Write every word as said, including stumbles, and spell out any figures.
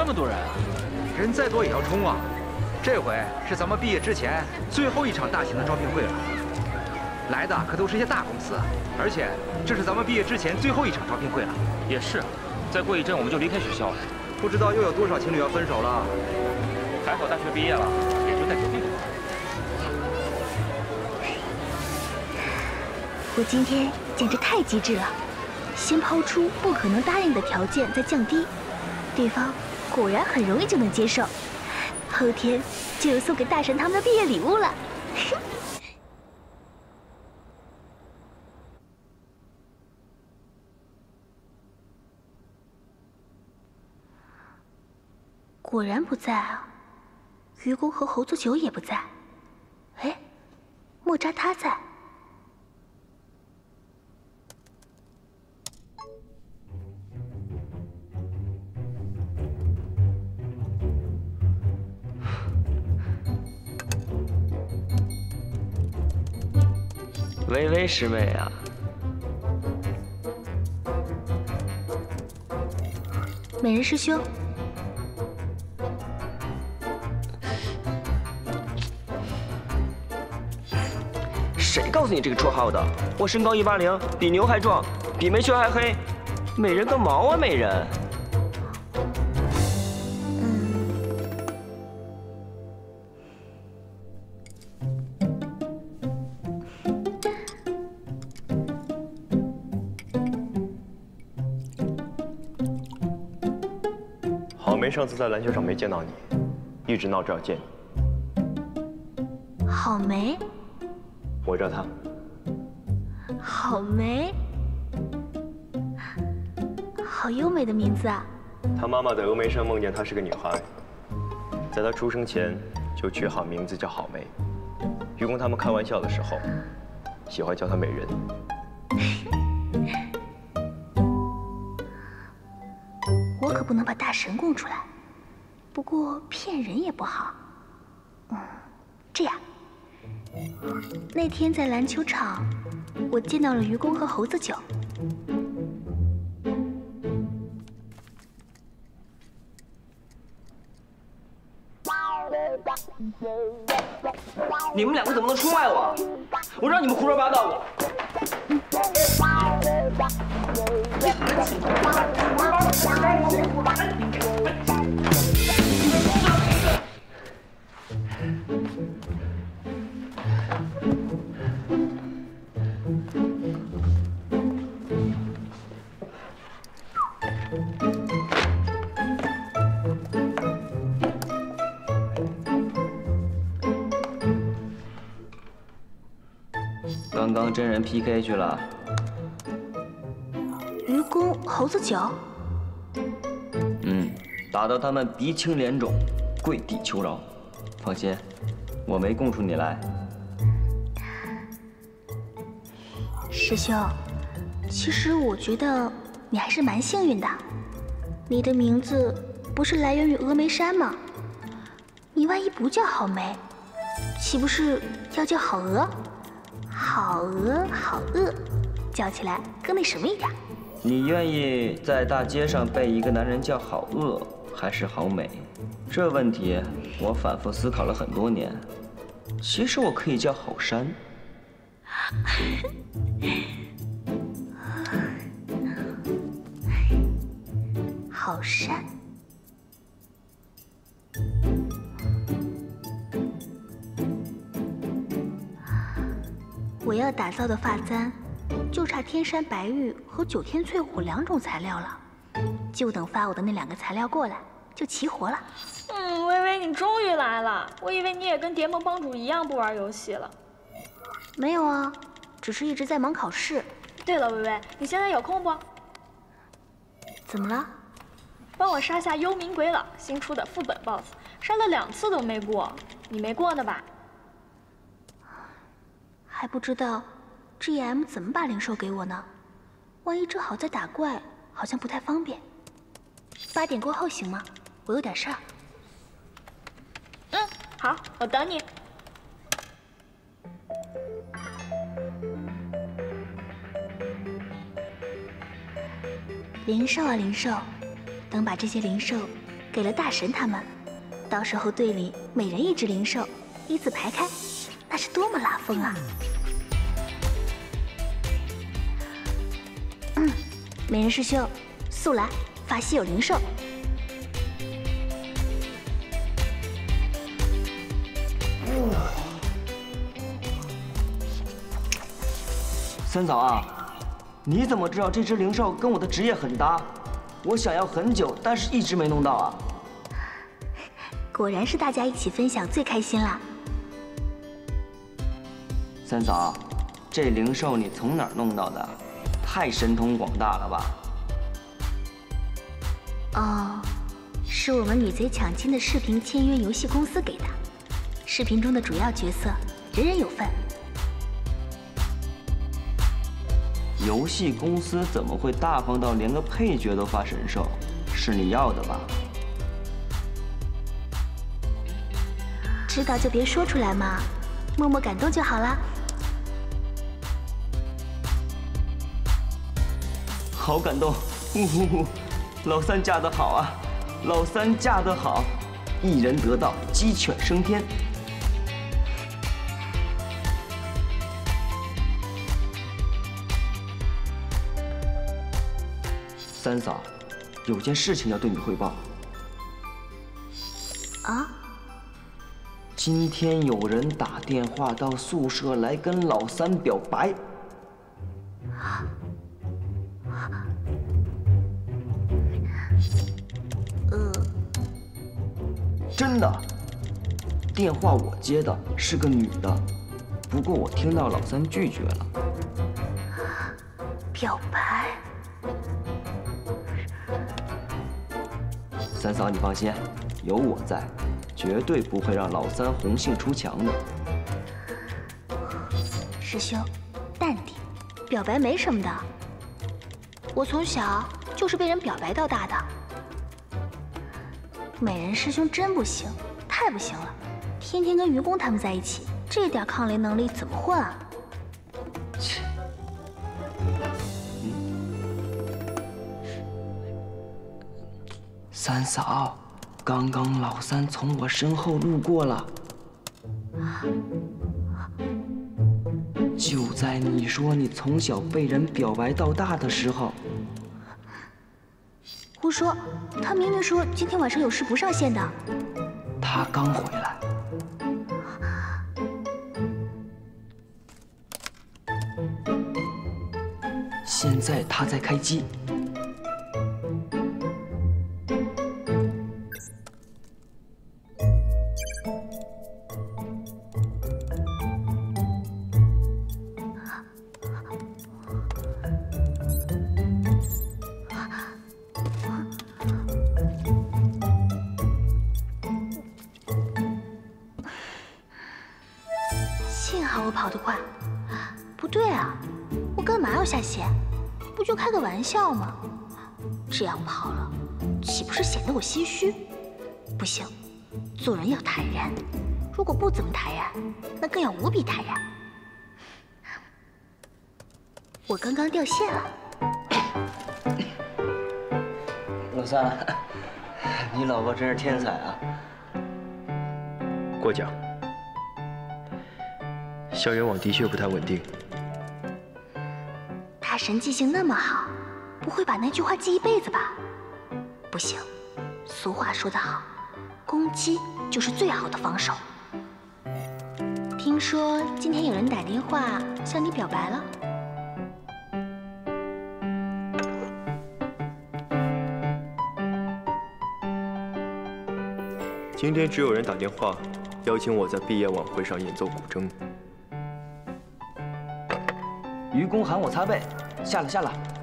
这么多人啊！ 人再多也要冲啊！这回是咱们毕业之前最后一场大型的招聘会了。来的可都是些大公司，而且这是咱们毕业之前最后一场招聘会了。 也是，再过一阵我们就离开学校了。 不知道又有多少情侣要分手了。 还好大学毕业了，也就带隔壁了。 我今天简直太机智了，先抛出不可能答应的条件，再降低，对方果然很容易就能接受。后天就有送给大神他们的毕业礼物了。果然不在啊，愚公和猴子酒也不在。哎，莫扎他在。 微微师妹啊， 美人师兄。 谁告诉你这个绰号的？我身高一八零，比牛还壮，比梅雪还黑，美人个毛啊，美人！ 好梅上次在篮球场没见到你，一直闹着要见你。 好梅。 我叫她。 好梅，好优美的名字啊！ 她妈妈在峨眉山梦见她是个女孩，在她出生前就取好名字叫好梅。愚公他们开玩笑的时候，喜欢叫她美人。 我可不能把大神供出来，不过骗人也不好。嗯，这样。 那天在篮球场，我见到了愚公和猴子酒。 你们两个怎么能出卖我？我让你们胡说八道的！刚刚真人 P K 去了。 愚公、猴子酒。 嗯，打到他们鼻青脸肿，跪地求饶。放心，我没供出你来。 师兄，其实我觉得你还是蛮幸运的。你的名字不是来源于峨眉山吗？你万一不叫好梅，岂不是要叫好鹅？ 好鹅好鳄，叫起来更那什么一点。 你愿意在大街上被一个男人叫好鳄，还是好美？这问题我反复思考了很多年。其实我可以叫好山。 好山。 我要打造的发簪，就差天山白玉和九天翠虎两种材料了，就等发我的那两个材料过来，就齐活了。 嗯，微微，你终于来了，我以为你也跟蝶梦帮主一样不玩游戏了。 没有啊，只是一直在忙考试。 对了，微微，你现在有空不？ 怎么了？ 帮我杀下幽冥鬼佬新出的副本 BOSS， 杀了两次都没过，你没过呢吧？ 还不知道 G M 怎么把灵兽给我呢？万一正好在打怪，好像不太方便。八点过后行吗？我有点事儿。 嗯，好，我等你。 灵兽啊灵兽，等把这些灵兽给了大神他们，到时候队里每人一支灵兽，依次排开，那是多么拉风啊！嗯，美人师兄，速来发稀有灵兽。 三嫂啊，你怎么知道这只灵兽跟我的职业很搭？我想要很久，但是一直没弄到啊。 果然是大家一起分享最开心啦。 三嫂，这灵兽你从哪儿弄到的？太神通广大了吧？ 哦，是我们女贼抢金的视频签约游戏公司给的，视频中的主要角色人人有份。 游戏公司怎么会大方到连个配角都发神兽？是你要的吧？ 知道就别说出来嘛，默默感动就好啦。 好感动，呜呼呼！老三嫁得好啊，老三嫁得好，一人得道，鸡犬升天。 三嫂，有件事情要对你汇报。 啊？ 今天有人打电话到宿舍来跟老三表白。 呃， 真的。电话我接的，是个女的，不过我听到老三拒绝了。 表白？ 三嫂，你放心，有我在，绝对不会让老三红杏出墙的。 师兄，淡定，表白没什么的。我从小就是被人表白到大的。美人师兄真不行，太不行了，天天跟愚公他们在一起，这点抗雷能力怎么混啊？ 切。 三嫂，刚刚老三从我身后路过了，就在你说你从小被人表白到大的时候。 胡说，他明明说今天晚上有事不上线的。 他刚回来。现在他在开机。 幸好我跑得快，不对啊，我干嘛要下线？不就开个玩笑吗？这样跑了，岂不是显得我心虚？不行，做人要坦然。如果不怎么坦然，那更要无比坦然。我刚刚掉线了。 老三，你老婆真是天才啊！ 过奖。 校园网的确不太稳定。 他神记性那么好，不会把那句话记一辈子吧？不行，俗话说得好，攻击就是最好的防守。听说今天有人打电话向你表白了？ 今天只有人打电话邀请我在毕业晚会上演奏古筝。 愚公喊我擦背，下了下了。